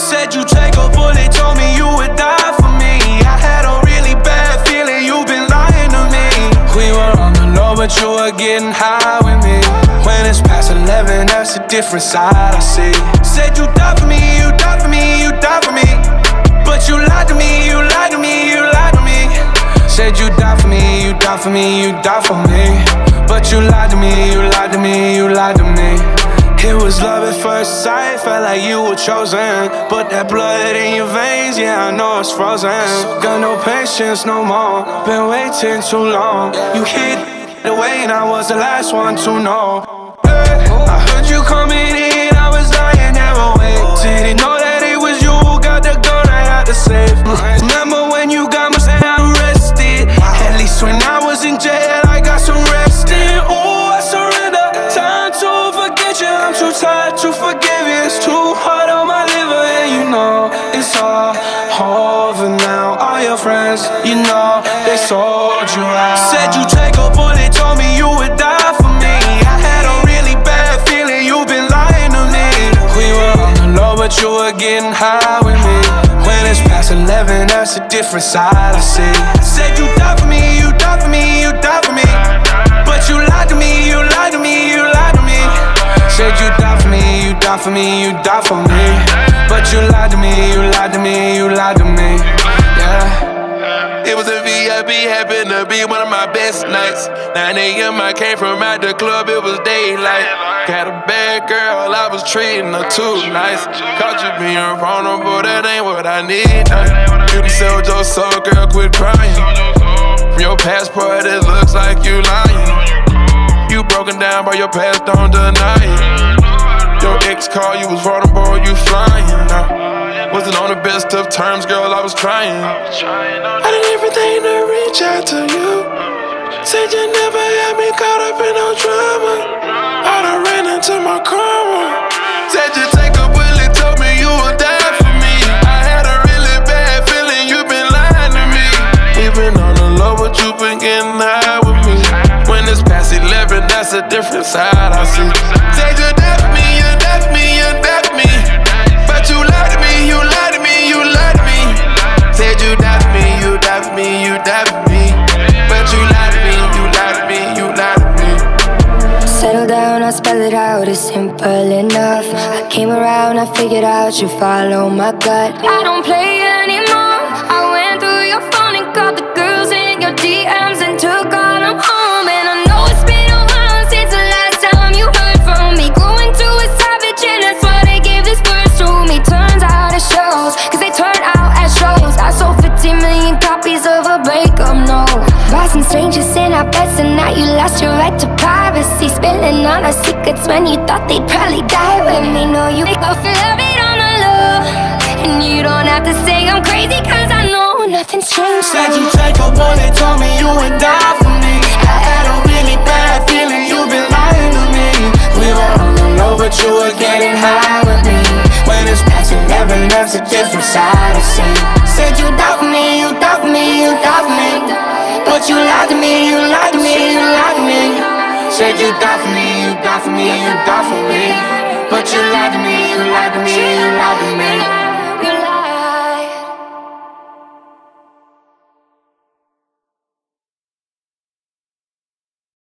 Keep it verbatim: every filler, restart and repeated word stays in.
Said you take a bullet, told me you would die for me. I had a really bad feeling, you've been lying to me. We were on the low, but you were getting high with me. When it's past eleven, that's a different side I see. Said you died for me, you died for me, you died for me. But you lied to me, you lied to me, you lied to me. Said you died for me, you died for me, you died for me. But you lied to me, you lied to me, you lied to me. It was love at first sight, felt like you were chosen. But that blood in your veins, yeah, I know it's frozen. Got no patience no more, been waiting too long. You hid the way and I was the last one to know. Hey, I heard you coming in, I was lying there awake. Didn't know that it was you who got the gun right out the safe. Remember when you got my stand arrested? At least when I was in jail, I got some resting. Ooh, I surrender, time to forget you. I'm too tired to forgive you. It's too hard on my liver, and you know it's all over now. All your friends, you know, they sold you out. Said you take a bullet, told me you would die for me. I had a really bad feeling, you've been lying to me. We were on the low, but you were getting high with me. When it's past eleven, that's a different side I see. Said you died for me, you died for me, you died for me. But you lied to me, you lied to me, you lied to me. Said you died for me, you died for me, you died for me. But you lied to me, you lied to me, you lied to me. Yeah. It was a V I P, happened to be one of my best nights. nine A M I came from out the club, it was daylight. Got a bad girl, I was treating her too nice. Caught you being vulnerable, that ain't what I need. You done sold your soul, girl, quit crying. From your passport, it looks like you lying. You broken down by your past, don't deny it. Your ex called, you was vulnerable, you flying. I wasn't on the best of terms, girl, I was trying. I did everything to reach out to you. Said you never had me caught up in no drama. I done ran into my karma. Said you take a bullet, told me you would die for me. I had a really bad feeling, you been lying to me. We been on the low, but you been getting high with me. When it's past eleven, that's a different side I see. Said you died for me, you died for me, you died for me. But you lied to me, you lied to me, you lied to me. Said you died for me, you died for me, you died for me. But you lied to me, you lied to me, you lied to me. Settle down, I'll spell it out, it's simple enough. I came around, I figured out you follow my gut. I don't play anymore. I went through your phone and called the girls in your D Ms and took all them home. And I know it's been a while since the last time you heard from me. Grew into a savage and that's why they gave this verse to me. Turns out it shows, cause they turn out as shows. I sold fifteen million copies of a breakup, no. Bought some strangers in our beds and now you lost your right to privacy. Spilling all our secrets when you thought they'd probably die with me. No, you make up for love it on the low. And you don't have to say I'm crazy cause I know nothing's changed. Said you take a bullet, told me you would die for me. I had a really bad feeling, you've been lying to me. We were on the low, but you were getting high with me. When it's past eleven, that's a different side I see. Said you died for me, you died for me, you died for me. But you lied to me, you lied to me, you lied to me. Said you died for me, you died for me, you died for me. But you lied to me, you lied to me, you lied to me.